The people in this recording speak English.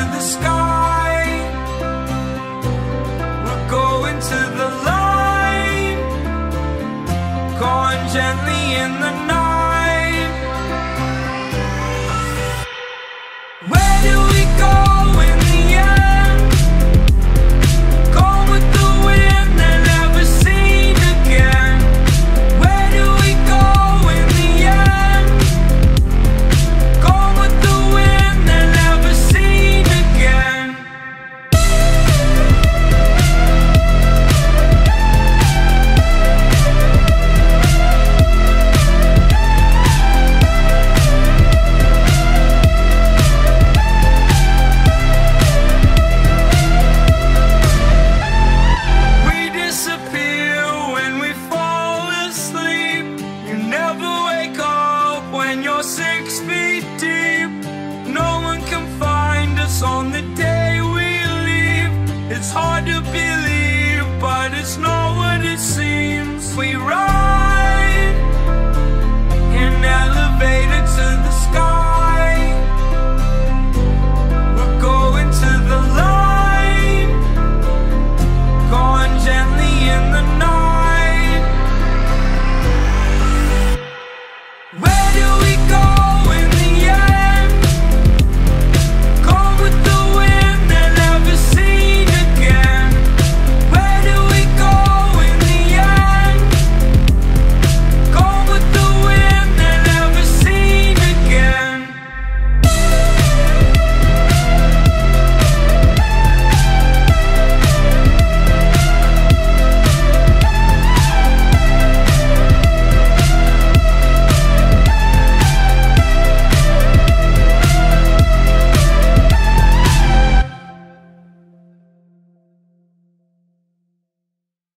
the sky. We're going to the light, going gently in the night. Where do we go in the end? Gone with the wind and never seen again. Where do we go in the end? Gone with the wind and never seen again. We disappear when we fall asleep. You never wake up when you're 6 feet deep. No one can find us on the day we leave. It's hard to believe, but it's not what it seems. We run